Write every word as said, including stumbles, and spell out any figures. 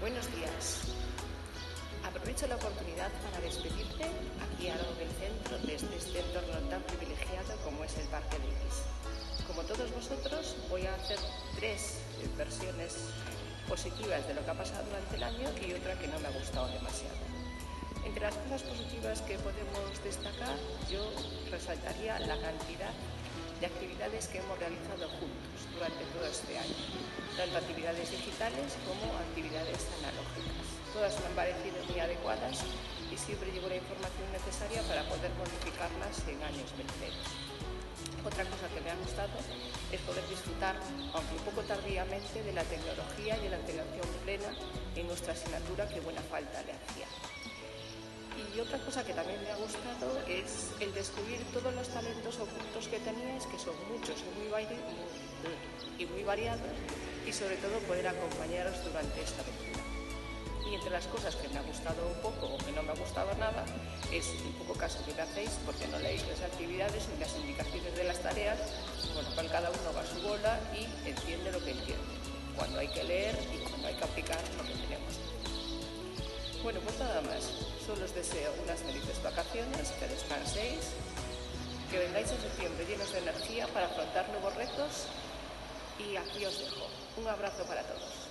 Buenos días. Aprovecho la oportunidad para despedirte aquí a lo del centro, desde este entorno tan privilegiado como es el Parque de Iris. Como todos vosotros, voy a hacer tres versiones positivas de lo que ha pasado durante el año y otra que no me ha gustado demasiado. Entre las cosas positivas que podemos destacar, yo resaltaría la cantidad de actividades que hemos realizado juntos durante todo este año, tanto actividades digitales como actividades analógicas. Todas me han parecido muy adecuadas y siempre llevo la información necesaria para poder modificarlas en años venideros. Otra cosa que me ha gustado es poder disfrutar, aunque un poco tardíamente, de la tecnología y de la integración plena en nuestra asignatura que buena falta le hacía. Y otra cosa que también me ha gustado es el descubrir todos los talentos ocultos que teníais, que son muchos y muy, y muy variados, y sobre todo poder acompañaros durante esta aventura. Y entre las cosas que me ha gustado un poco o que no me ha gustado nada, es un poco caso que me hacéis porque no leéis las actividades ni las indicaciones de las tareas, con lo cual cada uno va a su bola y entiende lo que entiende, cuando hay que leer y cuando hay que aplicar lo que tenemos. Bueno, pues nada más. Solo os deseo unas felices vacaciones, que descanséis, que vengáis en septiembre llenos de energía para afrontar nuevos retos y aquí os dejo. Un abrazo para todos.